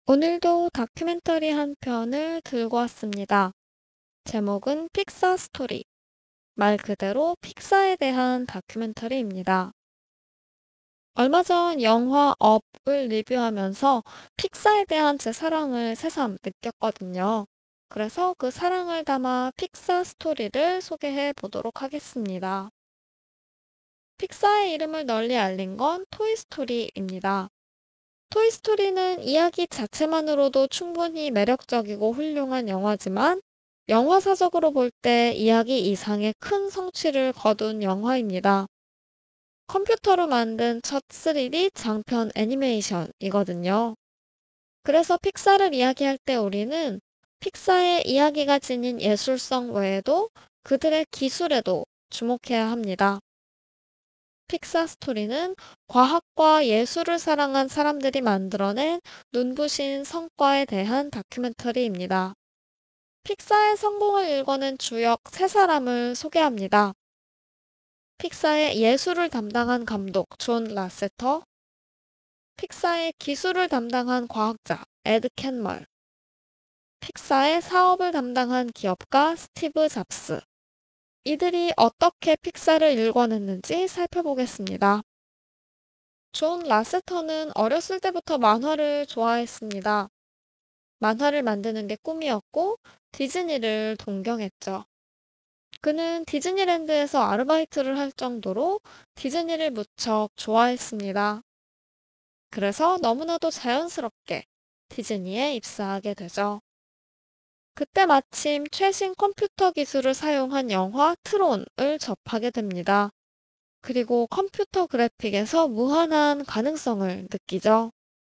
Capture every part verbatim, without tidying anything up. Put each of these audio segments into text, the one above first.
오늘도 다큐멘터리 한 편을 들고 왔습니다. 제목은 픽사 스토리. 말 그대로 픽사에 대한 다큐멘터리입니다. 얼마 전 영화 업을 리뷰하면서 픽사에 대한 제 사랑을 새삼 느꼈거든요. 그래서 그 사랑을 담아 픽사 스토리를 소개해 보도록 하겠습니다. 픽사의 이름을 널리 알린 건 토이스토리입니다. 토이스토리는 이야기 자체만으로도 충분히 매력적이고 훌륭한 영화지만 영화사적으로 볼 때 이야기 이상의 큰 성취를 거둔 영화입니다. 컴퓨터로 만든 첫 쓰리디 장편 애니메이션이거든요. 그래서 픽사를 이야기할 때 우리는 픽사의 이야기가 지닌 예술성 외에도 그들의 기술에도 주목해야 합니다. 픽사 스토리는 과학과 예술을 사랑한 사람들이 만들어낸 눈부신 성과에 대한 다큐멘터리입니다. 픽사의 성공을 일궈낸 주역 세 사람을 소개합니다. 픽사의 예술을 담당한 감독 존 라세터, 픽사의 기술을 담당한 과학자 에드 캔멀, 픽사의 사업을 담당한 기업가 스티브 잡스. 이들이 어떻게 픽사를 일궈냈는지 살펴보겠습니다. 존 라세터는 어렸을 때부터 만화를 좋아했습니다. 만화를 만드는 게 꿈이었고 디즈니를 동경했죠. 그는 디즈니랜드에서 아르바이트를 할 정도로 디즈니를 무척 좋아했습니다. 그래서 너무나도 자연스럽게 디즈니에 입사하게 되죠. 그때 마침 최신 컴퓨터 기술을 사용한 영화 트론을 접하게 됩니다. 그리고 컴퓨터 그래픽에서 무한한 가능성을 느끼죠.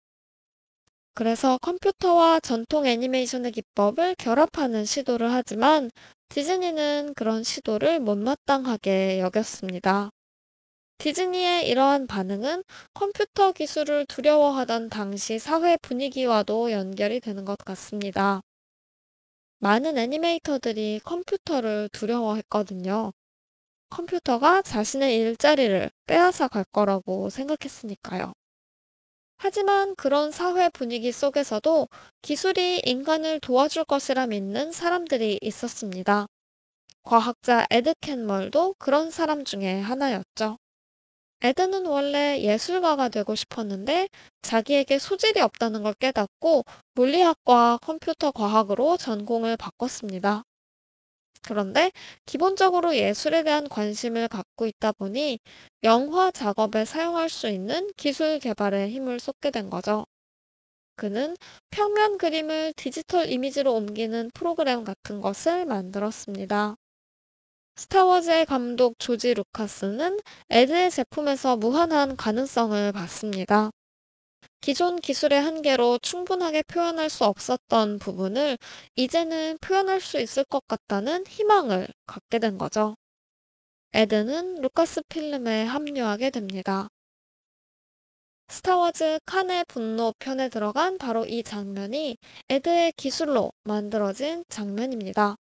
그래서 컴퓨터와 전통 애니메이션의 기법을 결합하는 시도를 하지만 디즈니는 그런 시도를 못마땅하게 여겼습니다. 디즈니의 이러한 반응은 컴퓨터 기술을 두려워하던 당시 사회 분위기와도 연결이 되는 것 같습니다. 많은 애니메이터들이 컴퓨터를 두려워했거든요. 컴퓨터가 자신의 일자리를 빼앗아 갈 거라고 생각했으니까요. 하지만 그런 사회 분위기 속에서도 기술이 인간을 도와줄 것이라 믿는 사람들이 있었습니다. 과학자 에드 캔멀도 그런 사람 중에 하나였죠. 에드는 원래 예술가가 되고 싶었는데 자기에게 소질이 없다는 걸 깨닫고 물리학과 컴퓨터 과학으로 전공을 바꿨습니다. 그런데 기본적으로 예술에 대한 관심을 갖고 있다 보니 영화 작업에 사용할 수 있는 기술 개발에 힘을 쏟게 된 거죠. 그는 평면 그림을 디지털 이미지로 옮기는 프로그램 같은 것을 만들었습니다. 스타워즈의 감독 조지 루카스는 에드의 제품에서 무한한 가능성을 봤습니다. 기존 기술의 한계로 충분하게 표현할 수 없었던 부분을 이제는 표현할 수 있을 것 같다는 희망을 갖게 된 거죠. 에드는 루카스 필름에 합류하게 됩니다. 스타워즈 칸의 분노 편에 들어간 바로 이 장면이 에드의 기술로 만들어진 장면입니다.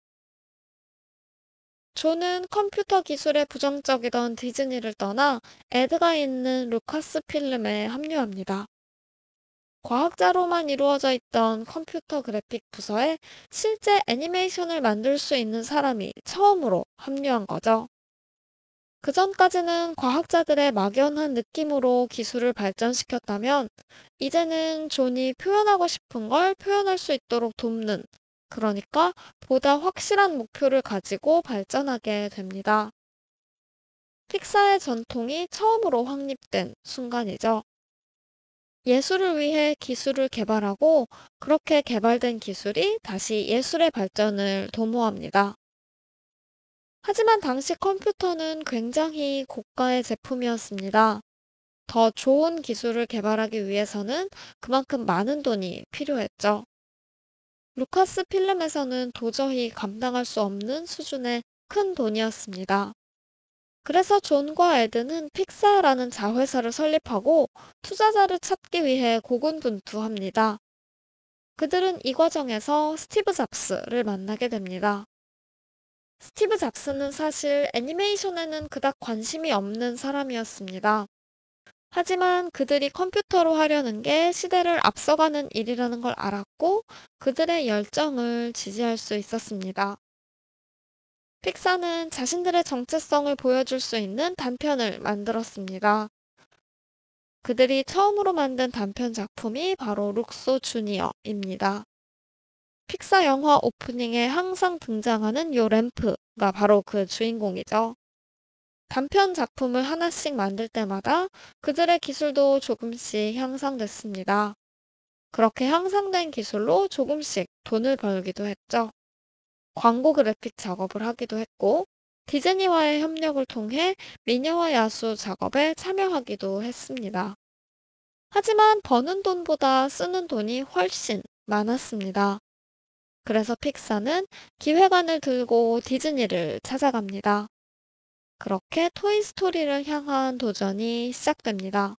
존은 컴퓨터 기술에 부정적이던 디즈니를 떠나 에드가 있는 루카스 필름에 합류합니다. 과학자로만 이루어져 있던 컴퓨터 그래픽 부서에 실제 애니메이션을 만들 수 있는 사람이 처음으로 합류한 거죠. 그 전까지는 과학자들의 막연한 느낌으로 기술을 발전시켰다면, 이제는 존이 표현하고 싶은 걸 표현할 수 있도록 돕는, 그러니까 보다 확실한 목표를 가지고 발전하게 됩니다. 픽사의 전통이 처음으로 확립된 순간이죠. 예술을 위해 기술을 개발하고 그렇게 개발된 기술이 다시 예술의 발전을 도모합니다. 하지만 당시 컴퓨터는 굉장히 고가의 제품이었습니다. 더 좋은 기술을 개발하기 위해서는 그만큼 많은 돈이 필요했죠. 루카스 필름에서는 도저히 감당할 수 없는 수준의 큰 돈이었습니다. 그래서 존과 에드는 픽사라는 자회사를 설립하고 투자자를 찾기 위해 고군분투합니다. 그들은 이 과정에서 스티브 잡스를 만나게 됩니다. 스티브 잡스는 사실 애니메이션에는 그닥 관심이 없는 사람이었습니다. 하지만 그들이 컴퓨터로 하려는 게 시대를 앞서가는 일이라는 걸 알았고 그들의 열정을 지지할 수 있었습니다. 픽사는 자신들의 정체성을 보여줄 수 있는 단편을 만들었습니다. 그들이 처음으로 만든 단편 작품이 바로 룩소 주니어입니다. 픽사 영화 오프닝에 항상 등장하는 요 램프가 바로 그 주인공이죠. 단편 작품을 하나씩 만들 때마다 그들의 기술도 조금씩 향상됐습니다. 그렇게 향상된 기술로 조금씩 돈을 벌기도 했죠. 광고 그래픽 작업을 하기도 했고, 디즈니와의 협력을 통해 미녀와 야수 작업에 참여하기도 했습니다. 하지만 버는 돈보다 쓰는 돈이 훨씬 많았습니다. 그래서 픽사는 기획안을 들고 디즈니를 찾아갑니다. 그렇게 토이스토리를 향한 도전이 시작됩니다.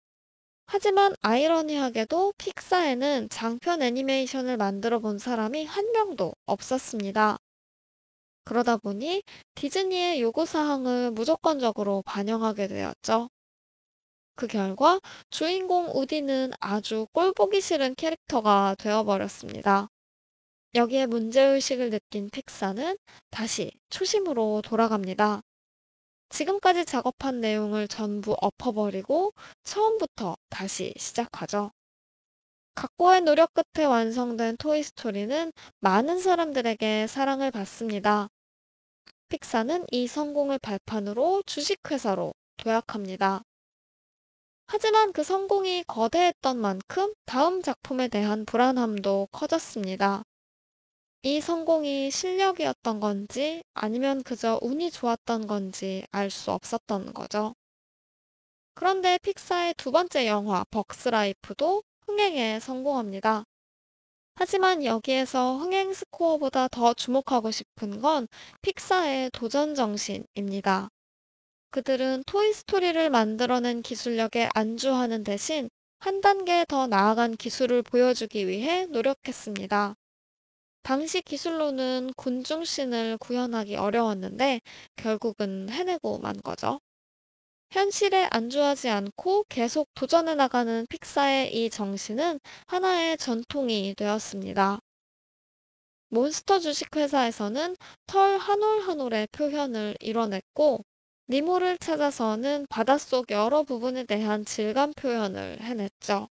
하지만 아이러니하게도 픽사에는 장편 애니메이션을 만들어 본 사람이 한 명도 없었습니다. 그러다 보니 디즈니의 요구사항을 무조건적으로 반영하게 되었죠. 그 결과 주인공 우디는 아주 꼴보기 싫은 캐릭터가 되어버렸습니다. 여기에 문제의식을 느낀 픽사는 다시 초심으로 돌아갑니다. 지금까지 작업한 내용을 전부 엎어버리고 처음부터 다시 시작하죠. 각고의 노력 끝에 완성된 토이스토리는 많은 사람들에게 사랑을 받습니다. 픽사는 이 성공을 발판으로 주식회사로 도약합니다. 하지만 그 성공이 거대했던 만큼 다음 작품에 대한 불안함도 커졌습니다. 이 성공이 실력이었던 건지 아니면 그저 운이 좋았던 건지 알 수 없었던 거죠. 그런데 픽사의 두 번째 영화 벅스라이프도 흥행에 성공합니다. 하지만 여기에서 흥행 스코어보다 더 주목하고 싶은 건 픽사의 도전 정신입니다. 그들은 토이스토리를 만들어낸 기술력에 안주하는 대신 한 단계 더 나아간 기술을 보여주기 위해 노력했습니다. 당시 기술로는 군중신을 구현하기 어려웠는데 결국은 해내고 만 거죠. 현실에 안주하지 않고 계속 도전해 나가는 픽사의 이 정신은 하나의 전통이 되었습니다. 몬스터 주식회사에서는 털 한 올 한 올의 표현을 이뤄냈고, 니모를 찾아서는 바닷속 여러 부분에 대한 질감 표현을 해냈죠.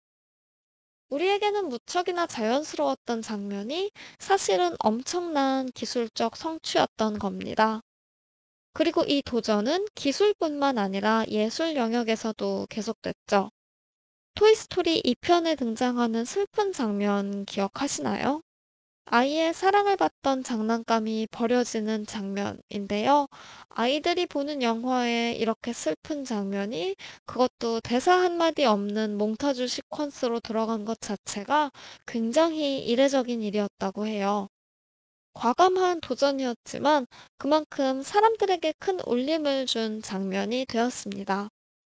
우리에게는 무척이나 자연스러웠던 장면이 사실은 엄청난 기술적 성취였던 겁니다. 그리고 이 도전은 기술뿐만 아니라 예술 영역에서도 계속됐죠. 토이스토리 이 편에 등장하는 슬픈 장면 기억하시나요? 아이의 사랑을 받던 장난감이 버려지는 장면인데요. 아이들이 보는 영화에 이렇게 슬픈 장면이, 그것도 대사 한마디 없는 몽타주 시퀀스로 들어간 것 자체가 굉장히 이례적인 일이었다고 해요. 과감한 도전이었지만 그만큼 사람들에게 큰 울림을 준 장면이 되었습니다.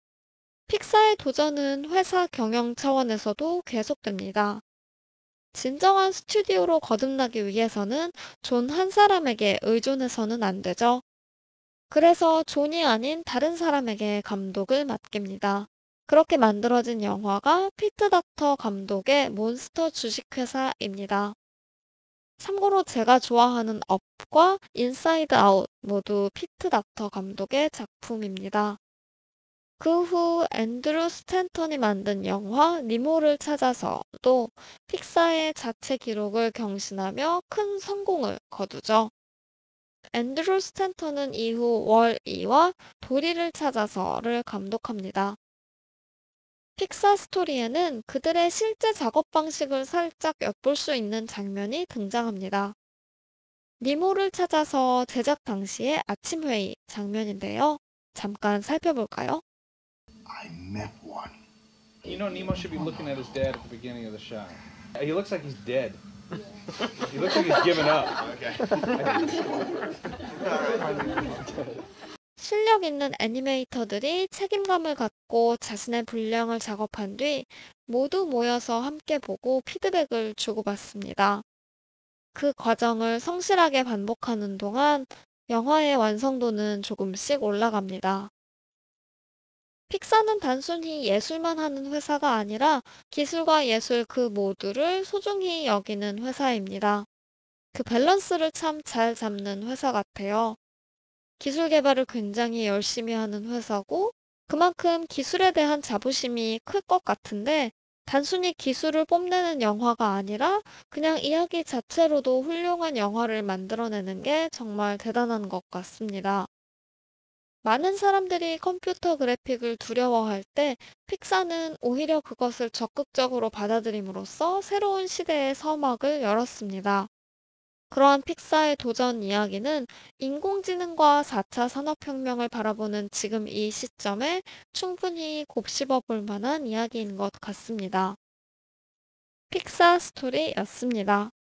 픽사의 도전은 회사 경영 차원에서도 계속됩니다. 진정한 스튜디오로 거듭나기 위해서는 존 한 사람에게 의존해서는 안 되죠. 그래서 존이 아닌 다른 사람에게 감독을 맡깁니다. 그렇게 만들어진 영화가 피트 닥터 감독의 몬스터 주식회사입니다. 참고로 제가 좋아하는 업과 인사이드 아웃 모두 피트 닥터 감독의 작품입니다. 그 후 앤드루 스탠턴이 만든 영화 니모를 찾아서도 픽사의 자체 기록을 경신하며 큰 성공을 거두죠. 앤드루 스탠턴은 이후 월이와 도리를 찾아서를 감독합니다. 픽사 스토리에는 그들의 실제 작업 방식을 살짝 엿볼 수 있는 장면이 등장합니다. 니모를 찾아서 제작 당시의 아침 회의 장면인데요. 잠깐 살펴볼까요? I met one. You know, Nemo should be looking at his dad at the beginning of the shot. He looks like he's dead. He looks like he's given up. 실력 있는 애니메이터들이 책임감을 갖고 자신의 분량을 작업한 뒤 모두 모여서 함께 보고 피드백을 주고받습니다. 그 과정을 성실하게 반복하는 동안 영화의 완성도는 조금씩 올라갑니다. 픽사는 단순히 예술만 하는 회사가 아니라 기술과 예술 그 모두를 소중히 여기는 회사입니다. 그 밸런스를 참 잘 잡는 회사 같아요. 기술 개발을 굉장히 열심히 하는 회사고, 그만큼 기술에 대한 자부심이 클 것 같은데, 단순히 기술을 뽐내는 영화가 아니라 그냥 이야기 자체로도 훌륭한 영화를 만들어내는 게 정말 대단한 것 같습니다. 많은 사람들이 컴퓨터 그래픽을 두려워할 때 픽사는 오히려 그것을 적극적으로 받아들임으로써 새로운 시대의 서막을 열었습니다. 그러한 픽사의 도전 이야기는 인공지능과 사 차 산업혁명을 바라보는 지금 이 시점에 충분히 곱씹어 볼 만한 이야기인 것 같습니다. 픽사 스토리였습니다.